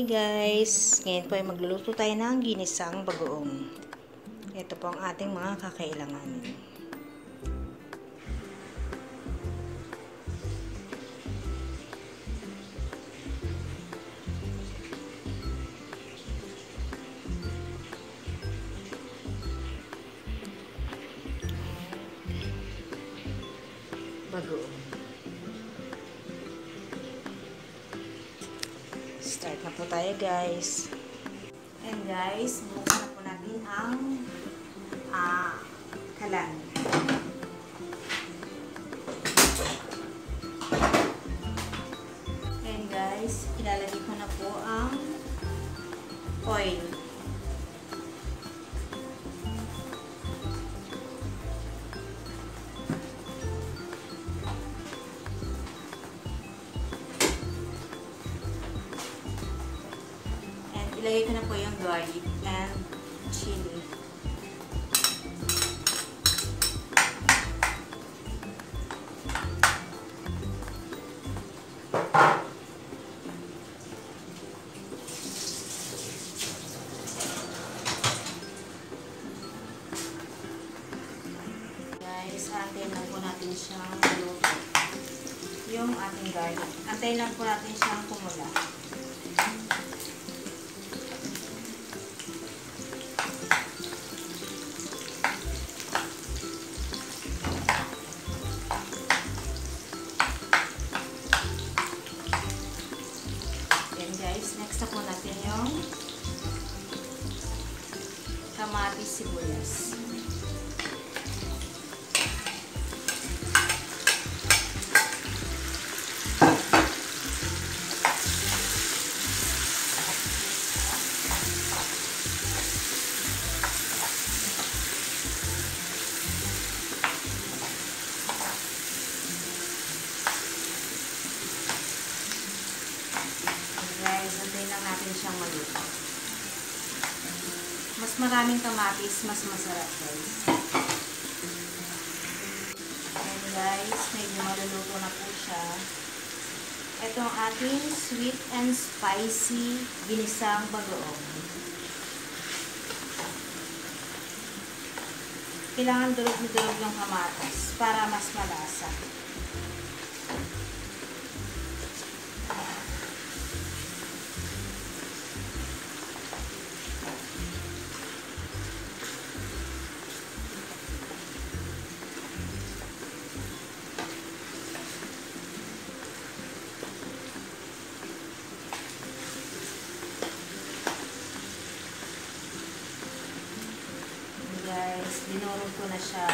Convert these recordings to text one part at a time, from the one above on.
Guys, ngayon po ay magluluto tayo ng ginisang bagoong. Ito po ang ating mga kakailangan. Bagoong. Start na po tayo guys. And guys, buksan na po natin ang kalan. And guys, ilalagay ko na po ang oil. Ilagay ko na po yung garlic and chili. Guys, antayin lang po natin siyang luto. Yung ating garlic. Antayin lang po natin siyang kumula. Next na po natin yung kamatis, sibuyas. Guys, antayin lang natin siyang maluto. Mas maraming kamatis, mas masarap guys. And guys, medyo maluluto na po siya. Ito ang ating sweet and spicy ginisang bagoong. Kailangan durog-durog yung kamatis para mas malasa. Guys, dinurog ko na siya.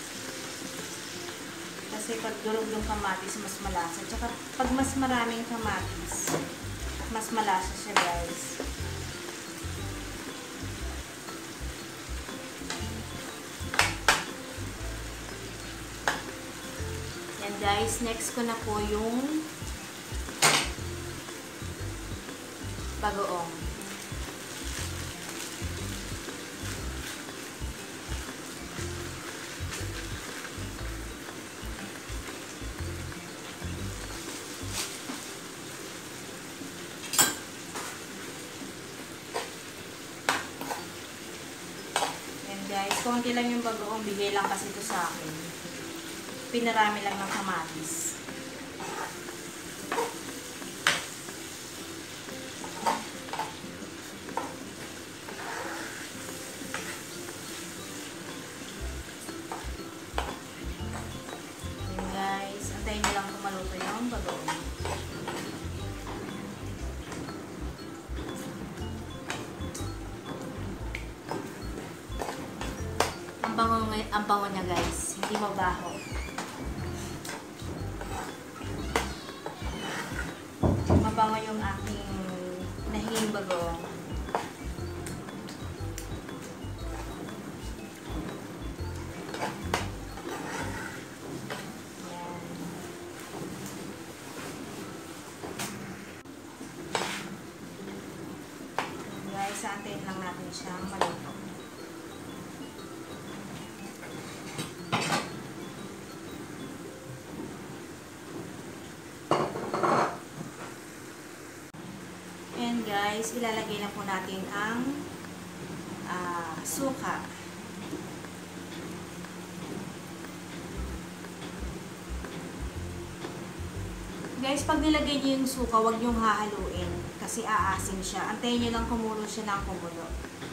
Kasi pag durog yung kamatis, mas malasa. Tsaka pag mas maraming kamatis, mas malasa siya guys. Yan guys, next ko na po yung bagoong. Guys, konti lang yung bagoong, bigay lang kasi ito sa akin. Pinarami lang ng kamatis. And guys, antayin nyo lang kung maluto yung bagoong. Ang bango niya guys, hindi mabaho. Mabango yung aking nahihing bagoong. Yan. Guys, antayin lang natin siyang maluto. And guys, guys, ilalagay na po natin ang suka. Guys, pag nilagay niyo yung suka, huwag niyong hahaluin kasi aasim siya. Antayin niyo lang kumulo siya ng kumulo.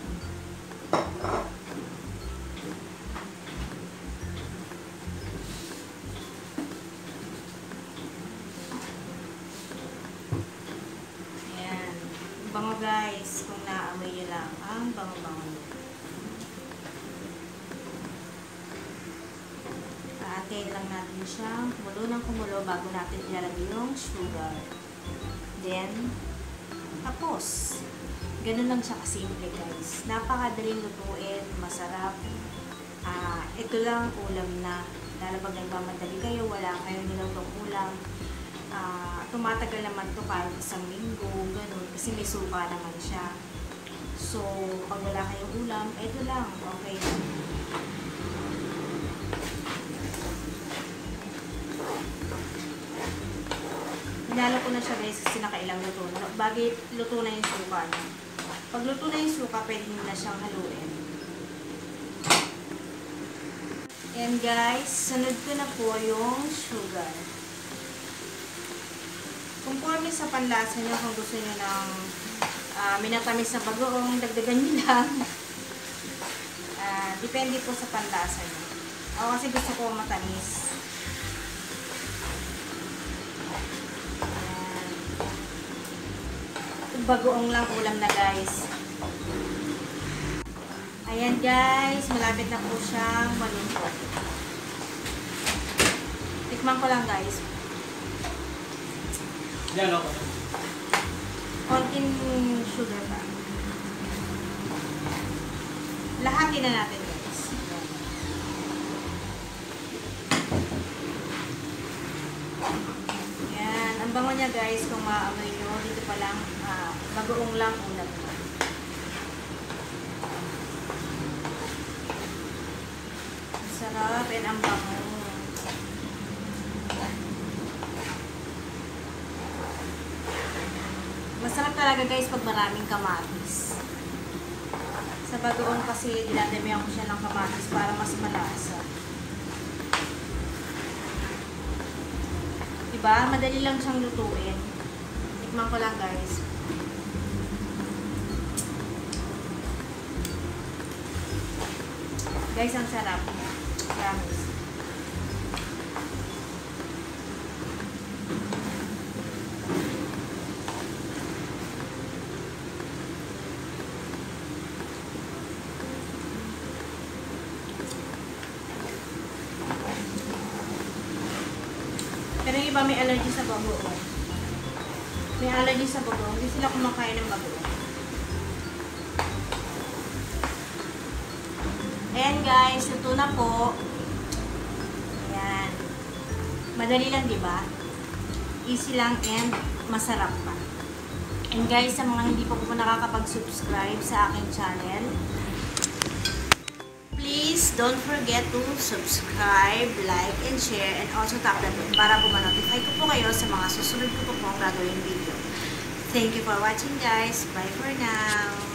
Ayan. Bango guys, kung naamoy niyo lang ang bango-bango niyo. Aantayin lang natin siyang kumulo ng kumulo bago natin ilalagay yung sugar. Then, tapos. Ganun lang siya kasimple guys. Napakadaling lutuin, masarap. Ito lang ulam na. Lalabag nagmamadali kayo, wala kayong nilutong ulam. Tumatagal naman to kahit isang linggo, ganun. Kasi may suka naman siya. So, pag wala kayong ulam, ito lang. Okay lang. Hinalo ko na siya guys kasi nakailang luto na. Bagay luto na yung suka niya. Pag luto na yung suka, pwede nyo na siyang haluin. And guys, sunod ko na po yung sugar. Conforme sa panlasa nyo, kung gusto nyo ng minatamis na bagoong, dagdagan nyo lang. Depende po sa panlasa nyo. Ako kasi gusto ko matamis. Bagoong lang ulam na guys. Ayan guys, malapit na po siyang maluto. Tikman ko lang guys. Yan ako. Konting sugar pa. Lahatin na natin guys. Ayan, ang bango niya guys, kung maamoy nyo, dito pa lang, bagoong lang ulam na. Sarap and ang bango. Masarap talaga guys pag maraming kamatis. Sa bagoong kasi dinadamihan ko siya ng kamatis para mas malasa. Diba? Madali lang siyang lutuin. Tikman ko lang guys. Guys, ang sarap. Promise. Pero yung iba may allergy sa bagoong. May allergy sa bagoong. Hindi sila kumakain ng bagoong. Ayan guys, ito na po. Ayan. Madali lang, diba? Easy lang and masarap pa. And guys, sa mga hindi pa po nakakapag-subscribe sa aking channel, please don't forget to subscribe, like, and share, and also tap the bell para po ma-notify ko po kayo sa mga susunod ko po pong gagawin video. Thank you for watching guys. Bye for now.